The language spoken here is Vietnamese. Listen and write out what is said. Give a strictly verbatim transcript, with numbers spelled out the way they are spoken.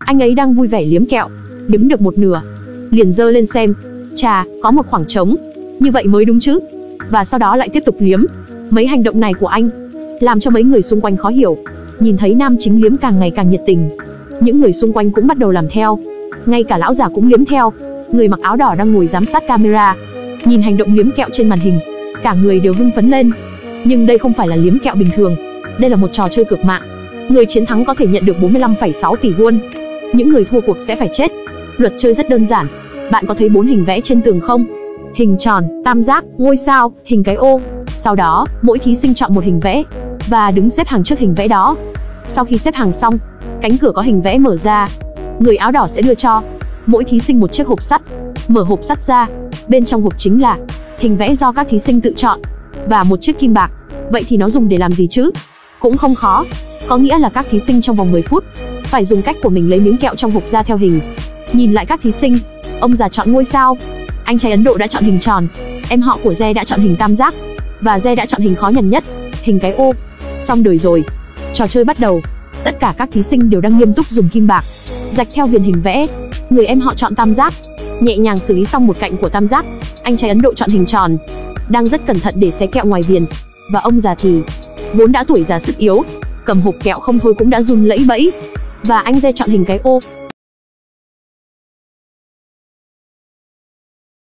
Anh ấy đang vui vẻ liếm kẹo, liếm được một nửa, liền giơ lên xem. Chà, có một khoảng trống, như vậy mới đúng chứ. Và sau đó lại tiếp tục liếm. Mấy hành động này của anh làm cho mấy người xung quanh khó hiểu. Nhìn thấy nam chính liếm càng ngày càng nhiệt tình, những người xung quanh cũng bắt đầu làm theo. Ngay cả lão già cũng liếm theo. Người mặc áo đỏ đang ngồi giám sát camera, nhìn hành động liếm kẹo trên màn hình, cả người đều hưng phấn lên. Nhưng đây không phải là liếm kẹo bình thường, đây là một trò chơi cược mạng. Người chiến thắng có thể nhận được bốn mươi lăm phẩy sáu tỷ won, những người thua cuộc sẽ phải chết. Luật chơi rất đơn giản. Bạn có thấy bốn hình vẽ trên tường không? Hình tròn, tam giác, ngôi sao, hình cái ô. Sau đó, mỗi thí sinh chọn một hình vẽ và đứng xếp hàng trước hình vẽ đó. Sau khi xếp hàng xong, cánh cửa có hình vẽ mở ra. Người áo đỏ sẽ đưa cho mỗi thí sinh một chiếc hộp sắt. Mở hộp sắt ra, bên trong hộp chính là hình vẽ do các thí sinh tự chọn và một chiếc kim bạc. Vậy thì nó dùng để làm gì chứ? Cũng không khó. Có nghĩa là các thí sinh trong vòng mười phút phải dùng cách của mình lấy miếng kẹo trong hộp ra theo hình. Nhìn lại các thí sinh, ông già chọn ngôi sao, anh trai Ấn Độ đã chọn hình tròn, em họ của Jae đã chọn hình tam giác, và Jae đã chọn hình khó nhằn nhất, hình cái ô. Xong đời rồi. Trò chơi bắt đầu. Tất cả các thí sinh đều đang nghiêm túc dùng kim bạc rạch theo viền hình vẽ. Người em họ chọn tam giác, nhẹ nhàng xử lý xong một cạnh của tam giác. Anh trai Ấn Độ chọn hình tròn, đang rất cẩn thận để xé kẹo ngoài viền. Và ông già thì vốn đã tuổi già sức yếu, cầm hộp kẹo không thôi cũng đã run lẫy bẫy. Và anh Jae chọn hình cái ô.